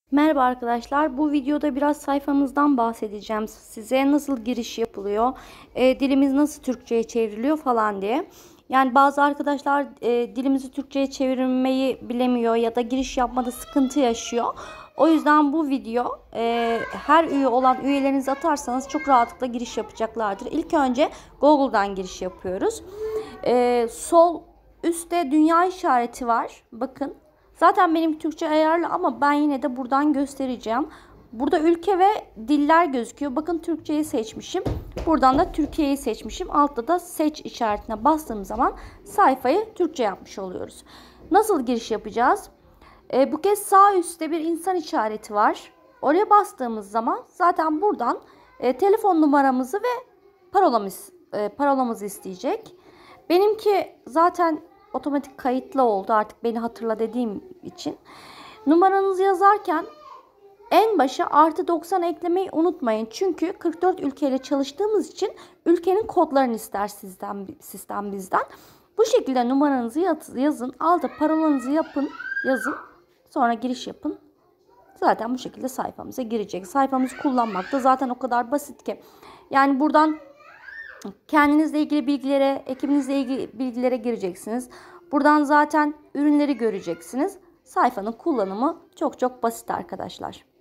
Merhaba arkadaşlar. Bu videoda biraz sayfamızdan bahsedeceğim size. Nasıl giriş yapılıyor, dilimiz nasıl Türkçe'ye çevriliyor falan diye. Yani bazı arkadaşlar dilimizi Türkçe'ye çevirmeyi bilemiyor ya da giriş yapmada sıkıntı yaşıyor. O yüzden bu video her üye olan üyelerinizi atarsanız çok rahatlıkla giriş yapacaklardır. İlk önce Google'dan giriş yapıyoruz. Sol üstte dünya işareti var. Bakın. Zaten benim Türkçe ayarlı ama ben yine de buradan göstereceğim. Burada ülke ve diller gözüküyor. Bakın Türkçeyi seçmişim. Buradan da Türkiye'yi seçmişim. Altta da seç işaretine bastığım zaman sayfayı Türkçe yapmış oluyoruz. Nasıl giriş yapacağız? Bu kez sağ üstte bir insan işareti var. Oraya bastığımız zaman zaten buradan telefon numaramızı ve parolamızı isteyecek. Benimki zaten otomatik kayıtlı oldu, artık beni hatırla dediğim için. Numaranızı yazarken en başa +90 eklemeyi unutmayın. Çünkü 44 ülkeyle çalıştığımız için ülkenin kodlarını ister sistem bizden. Bu şekilde numaranızı yazın. Altta parolanızı yazın. Sonra giriş yapın. Zaten bu şekilde sayfamıza girecek. Sayfamızı kullanmak da zaten o kadar basit ki. Yani buradan kendinizle ilgili bilgilere, ekibinizle ilgili bilgilere gireceksiniz. Buradan zaten ürünleri göreceksiniz. Sayfanın kullanımı çok basit arkadaşlar.